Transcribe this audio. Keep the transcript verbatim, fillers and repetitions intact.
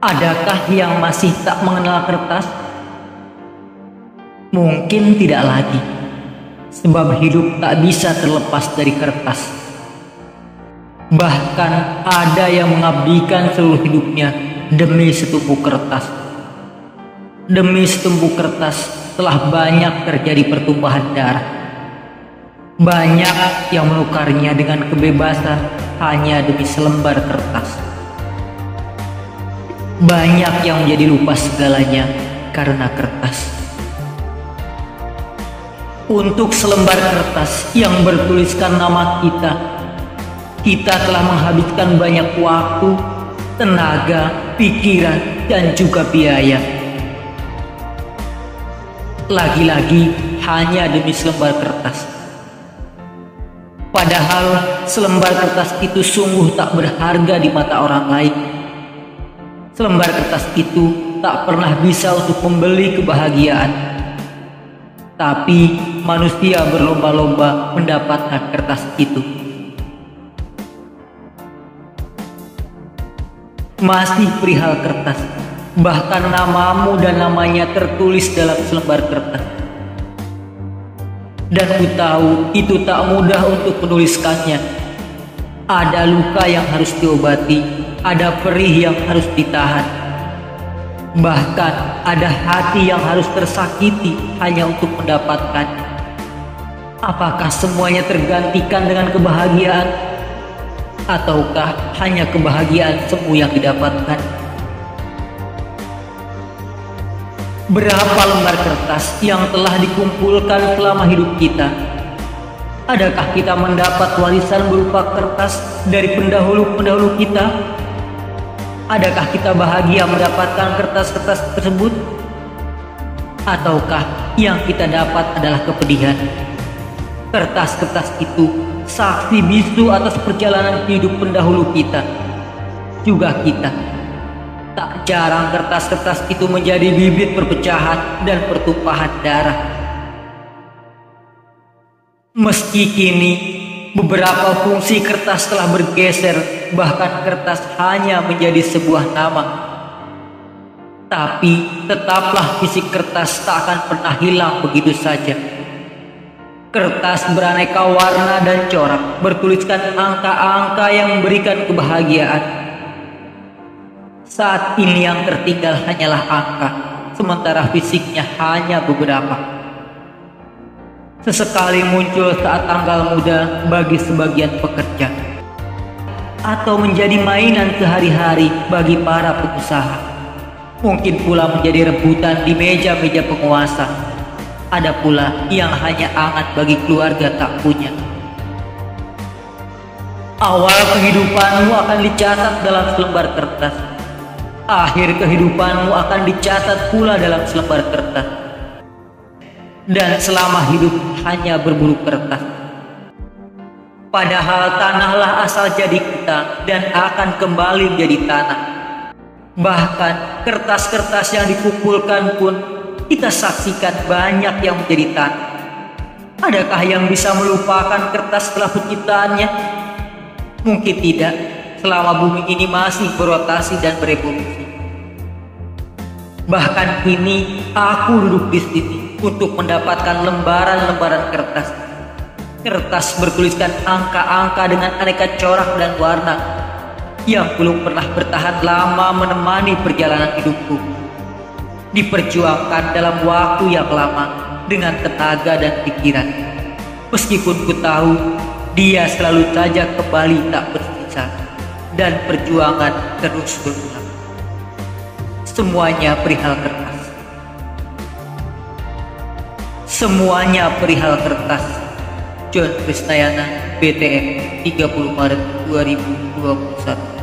Adakah yang masih tak mengenal kertas? Mungkin tidak lagi, sebab hidup tak bisa terlepas dari kertas. Bahkan ada yang mengabdikan seluruh hidupnya demi setumpuk kertas. Demi setumpuk kertas telah banyak terjadi pertumpahan darah. Banyak yang menukarnya dengan kebebasan hanya demi selembar kertas. Banyak yang menjadi lupa segalanya karena kertas. Untuk selembar kertas yang bertuliskan nama kita, kita telah menghabiskan banyak waktu, tenaga, pikiran, dan juga biaya. Lagi-lagi hanya demi selembar kertas. Padahal selembar kertas itu sungguh tak berharga di mata orang lain. Selembar kertas itu tak pernah bisa untuk membeli kebahagiaan. Tapi manusia berlomba-lomba mendapatkan kertas itu. Masih perihal kertas, bahkan namamu dan namanya tertulis dalam selembar kertas. Dan ku tahu itu tak mudah untuk menuliskannya. Ada luka yang harus diobati, ada perih yang harus ditahan. Bahkan ada hati yang harus tersakiti hanya untuk mendapatkannya. Apakah semuanya tergantikan dengan kebahagiaan? Ataukah hanya kebahagiaan semu yang didapatkan? Berapa lembar kertas yang telah dikumpulkan selama hidup kita? Adakah kita mendapat warisan berupa kertas dari pendahulu-pendahulu kita? Adakah kita bahagia mendapatkan kertas-kertas tersebut? Ataukah yang kita dapat adalah kepedihan? Kertas-kertas itu saksi bisu atas perjalanan hidup pendahulu kita, juga kita. Tak jarang kertas-kertas itu menjadi bibit perpecahan dan pertumpahan darah. Meski kini beberapa fungsi kertas telah bergeser, bahkan kertas hanya menjadi sebuah nama, tapi tetaplah fisik kertas tak akan pernah hilang begitu saja. Kertas beraneka warna dan corak, bertuliskan angka-angka yang memberikan kebahagiaan. Saat ini yang tertinggal hanyalah angka, sementara fisiknya hanya beberapa. Sesekali muncul saat tanggal muda bagi sebagian pekerja, atau menjadi mainan sehari-hari bagi para pengusaha. Mungkin pula menjadi rebutan di meja-meja penguasa. Ada pula yang hanya angan bagi keluarga tak punya. Awal kehidupanmu akan dicatat dalam selembar kertas. Akhir kehidupanmu akan dicatat pula dalam selembar kertas. Dan selama hidup hanya berburu kertas. Padahal tanahlah asal jadi kita dan akan kembali menjadi tanah. Bahkan kertas-kertas yang dikumpulkan pun kita saksikan banyak yang menjadi tanah. Adakah yang bisa melupakan kertas setelah penciptaannya? Mungkin tidak, selama bumi ini masih berotasi dan berevolusi. Bahkan kini aku duduk di sini untuk mendapatkan lembaran-lembaran kertas. Kertas bertuliskan angka-angka dengan aneka corak dan warna yang belum pernah bertahan lama menemani perjalanan hidupku. Diperjuangkan dalam waktu yang lama dengan tenaga dan pikiran. Meskipun ku tahu dia selalu saja kembali tak bersisa dan perjuangan terus berulang. Semuanya perihal kertas. Semuanya perihal kertas. John Krisnayana, B T M, tiga puluh Maret dua ribu dua puluh satu.